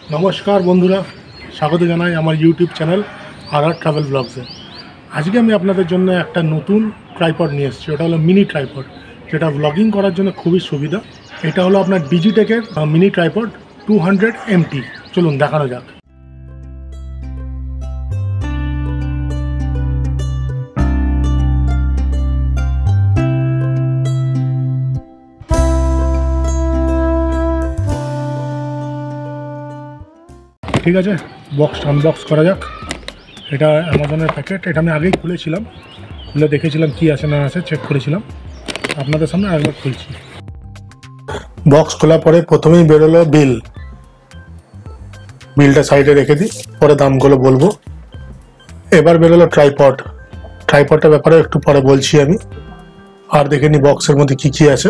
নমস্কার বন্ধুরা, স্বাগত জানাই আমার ইউটিউব চ্যানেল আর ট্রাভেল ব্লগসে। আজকে আমি আপনাদের জন্য একটা নতুন ট্রাইপড নিয়ে এসেছি। ওটা হলো মিনি ট্রাইপড, যেটা ব্লগিং করার জন্য খুবই সুবিধা। এটা হলো আপনার ডিজিটেকের মিনি ট্রাইপড 200 MT। চলুন দেখানো যাক। ঠিক আছে, আনবক্স করা যাক। এটা অ্যামাজনের প্যাকেট। এটা আমি আগেই খুলেছিলাম, খুলে দেখেছিলাম কি আছে না আছে, চেক করেছিলাম। আপনাদের সামনে আরেকবার খুলছি। বক্স খোলার পরে প্রথমেই বেরোলো বিলটা সাইডে রেখে দিই, পরে দামগুলো বলবো। এবার বেরোলো ট্রাইপডটার ব্যাপারে একটু পরে বলছি আমি। আর দেখে নি বক্সের মধ্যে কি কি আছে।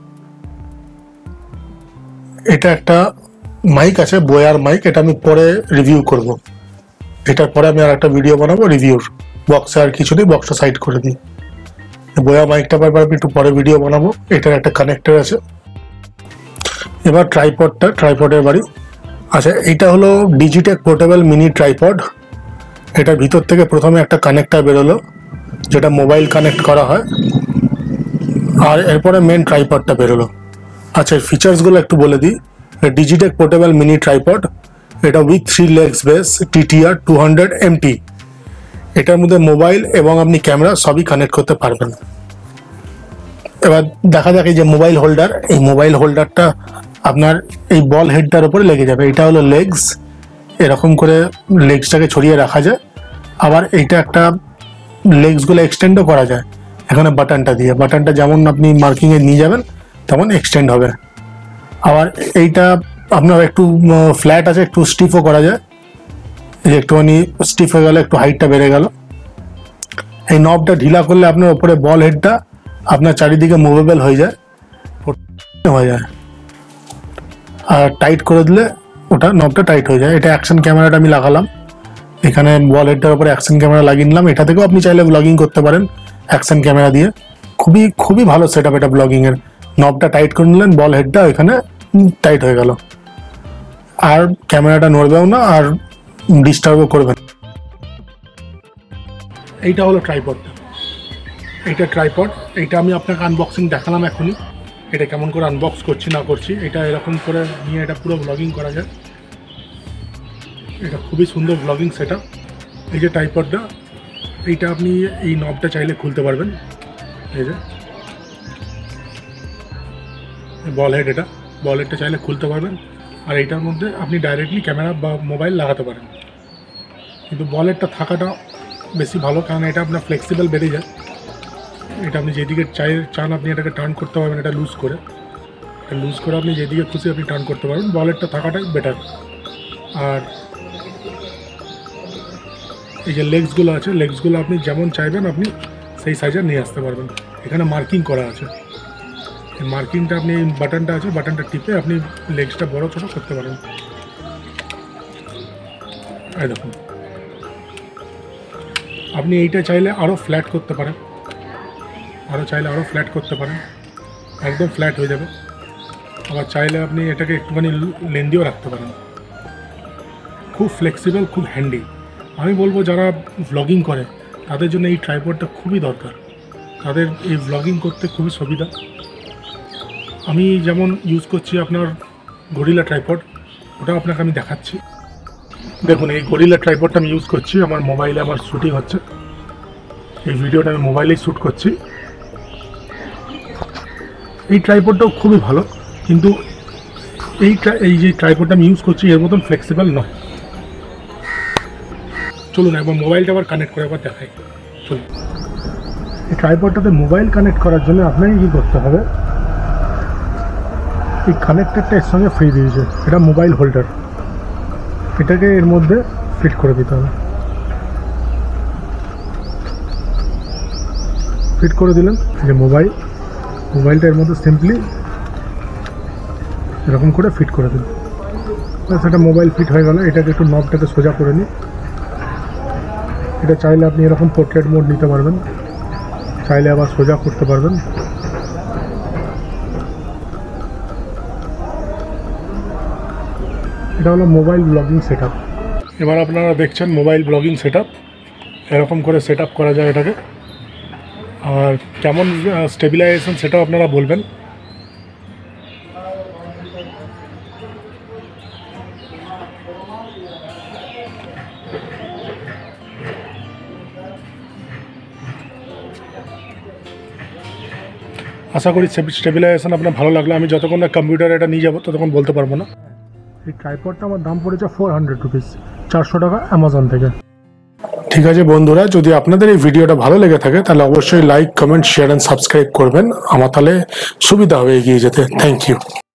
এটা একটা মাইক আছে, বোয়ার মাইক। এটা আমি পরে রিভিউ করব। এটার পরে আমি আর একটা ভিডিও বানাবো রিভিউর। বক্সে আর কিছু নেই, বক্সটা সাইড করে দিই। বোয়া মাইকটা ব্যাপারে আমি একটু পরে ভিডিও বানাবো। এটার একটা কানেক্টর আছে। এবার ট্রাইপডের বাড়ি। আচ্ছা, এটা হলো ডিজিটেক পোর্টেবল মিনি ট্রাইপড। এটার ভিতর থেকে প্রথমে একটা কানেক্টর বেরোলো, যেটা মোবাইল কানেক্ট করা হয়। আর এরপরে মেন ট্রাইপডটা বেরোলো। আচ্ছা, ফিচার্সগুলো একটু বলে দিই। ডিজিটেক পোর্টেবল মিনি ট্রাইপড, এটা with 3 legs base, TTR 200 MT। এটার মধ্যে মোবাইল এবং আপনি ক্যামেরা সবই কানেক্ট করতে পারবেন। এবার দেখা যাক, এই যে মোবাইল হোল্ডার, এই মোবাইল হোল্ডারটা আপনার এই বল হেডটার উপরে লেগে যাবে। এটা হলো লেগস, এরকম করে লেগসটাকে ছড়িয়ে রাখা যায়। আবার এইটা একটা লেগসগুলো এক্সটেন্ডও করা যায় এখানে বাটনটা দিয়ে। বাটনটা যেমন আপনি মার্কিংয়ে নিয়ে যাবেন তেমন এক্সটেন্ড হবে। আবার এইটা আপনার একটু ফ্ল্যাট আছে, একটু স্টিফও করা যায়। এই একটুখানি স্টিফ হয়ে গেলে একটু হাইটটা বেড়ে গেল। এই নবটা ঢিলা করলে আপনার উপরে বল হেডটা আপনার চারিদিকে মুভেবল হয়ে যায়। আর টাইট করে দিলে ওটা নবটা টাইট হয়ে যায়। এটা অ্যাকশন ক্যামেরাটা আমি লাগালাম এখানে, বল হেডটার উপরে অ্যাকশন ক্যামেরা লাগিয়ে নিলাম। এটা থেকেও আপনি চাইলে ব্লগিং করতে পারেন অ্যাকশন ক্যামেরা দিয়ে। খুবই ভালো সেট আপ এটা ব্লগিংয়ের। নবটা টাইট করে নিলেন, বল হেডটা এখানে টাইট হয়ে গেল। আর ক্যামেরাটা নড়বেও না, আর ডিস্টার্বও করবে না। এইটা হলো ট্রাইপডটা। এইটা ট্রাইপড। এইটা আমি আপনাকে আনবক্সিং দেখালাম এখনই। এটা কেমন করে আনবক্স করছি না করছি। এটা এরকম করে নিয়ে এটা পুরো ব্লগিং করা যায়। এটা খুবই সুন্দর ব্লগিং সেট আপ। এই যে ট্রাইপডটা, এইটা আপনি এই নবটা চাইলে খুলতে পারবেন। এই যে বল হেড, এটা বল হেডটা চাইলে খুলতে পারবেন। আর এইটার মধ্যে আপনি ডাইরেক্টলি ক্যামেরা বা মোবাইল লাগাতে পারেন। কিন্তু বল হেডটা থাকাটা বেশি ভালো, কারণ এটা আপনার ফ্লেক্সিবল বেড়ে যায়। এটা আপনি যেদিকে চান আপনি এটাকে টার্ন করতে পারবেন। এটা লুজ করে আপনি যেদিকে খুশি আপনি টার্ন করতে পারবেন। বল হেডটা থাকাটাই বেটার। আর এই যে লেগসগুলো আছে, লেগসগুলো আপনি যেমন চাইবেন আপনি সেই সাইজে নিয়ে আসতে পারবেন। এখানে মার্কিং করা আছে। এই মার্কিংটা আপনি, এই বাটনটা আছে, বাটনটা টিপে আপনি লেগসটা বড় ছোটো করতে পারেন। এই দেখুন, আপনি এইটা চাইলে আরও ফ্ল্যাট করতে পারেন, একদম ফ্ল্যাট হয়ে যাবে। আবার চাইলে আপনি এটাকে একটুখানি লেন্দিও রাখতে পারেন। খুব ফ্লেক্সিবল, খুব হ্যান্ডি। আমি বলবো যারা ভ্লগিং করে তাদের জন্য এই ট্রাইপডটা খুবই দরকার। তাদের এই ভ্লগিং করতে খুবই সুবিধা। আমি যেমন ইউজ করছি আপনার গরিলা ট্রাইপড, ওটা আপনাকে আমি দেখাচ্ছি। দেখুন, এই গরিলা ট্রাইপডটা আমি ইউজ করছি আমার মোবাইলে। আমার শ্যুটিং হচ্ছে, এই ভিডিওটা আমি মোবাইলেই শ্যুট করছি। এই ট্রাইপডটাও খুবই ভালো, কিন্তু এই যে ট্রাইপডটা আমি ইউজ করছি এর মতন ফ্লেক্সিবল নয়। চলুন একবার মোবাইলটা আবার কানেক্ট করে একবার দেখাই। চলুন, এই ট্রাইপডটাতে মোবাইল কানেক্ট করার জন্য আপনাকে কী করতে হবে, এই কানেক্টরটা এর সঙ্গে ফ্রি দিয়েছে। এটা মোবাইল হোল্ডার, এটাকে এর মধ্যে ফিট করে দিতে হবে। ফিট করে দিলেন, যে মোবাইলটা এর মধ্যে সিম্পলি এরকম করে ফিট করে দিন। সেটা মোবাইল ফিট হয়ে গেল। এটাকে একটু নবটাকে সোজা করে নিই। এটা চাইলে আপনি এরকম পোর্ট্রেট মোড নিতে পারবেন, চাইলে আবার সোজা করতে পারবেন। এটা হলো মোবাইল ব্লগিং সেট আপ। এবার আপনারা দেখছেন মোবাইল ব্লগিং সেট আপ, এরকম করে সেট আপ করা যায় এটাকে। আর কেমন স্টেবিলাইজেশন সেটাও আপনারা বলবেন। আশা করি স্টেবিলাইজেশন আপনার ভালো লাগলো। আমি যতক্ষণ না কম্পিউটারে এটা নিয়ে যাবো ততক্ষণ বলতে পারবো না। এই ট্রাইপডটা আমার দাম পড়েছে 400 রুপিস, 400 টাকা অ্যামাজন থেকে। ঠিক আছে বন্ধুরা, যদি আপনাদের এই ভিডিওটা ভালো লেগে থাকে তাহলে অবশ্যই like, comment, share and subscribe করবেন। আমার তাহলে সুবিধা হবে এগিয়ে যেতে। Thank you.